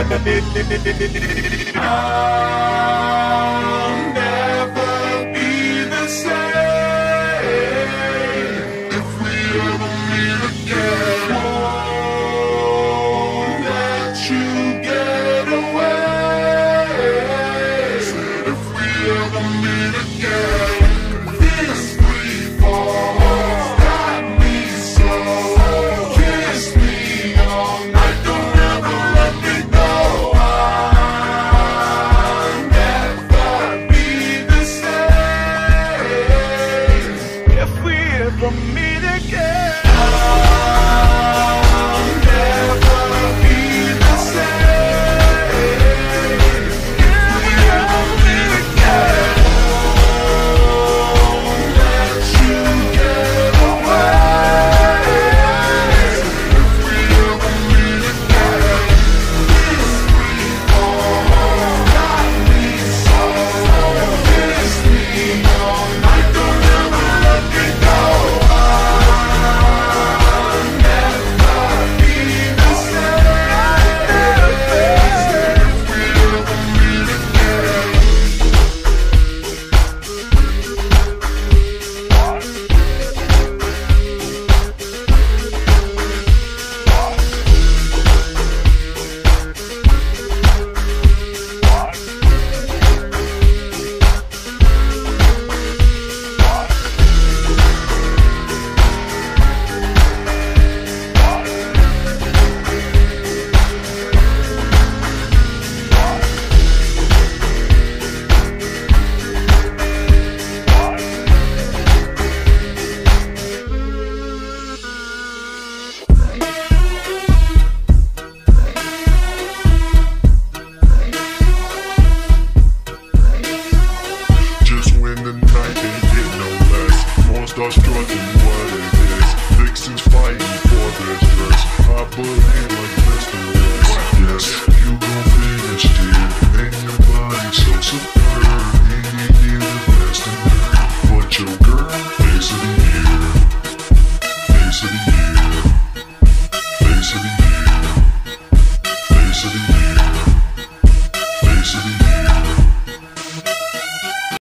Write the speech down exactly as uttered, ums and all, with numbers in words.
I'll never be the same if we ever meet again. Won't let you get away. Said if we ever meet again, this free fall got me so. Kiss me all night, don't ever let me go. I'll never be the same if we ever meet again. I'll never be the same if we ever meet again. Won't let you get away. If we ever meet again, this free fall got me so. Kiss me all night, don't ever let me go. I'll never be the same if we ever meet again. Just when the night ain't get no less, more start struggling what it is. Vixens fighting for their dress. I believe like Mister West. Yes, you gon' finish it. And your body so superb. And you hear the best in her. But your girl, face of the year. Face of the year. Face of the year. Face of the year.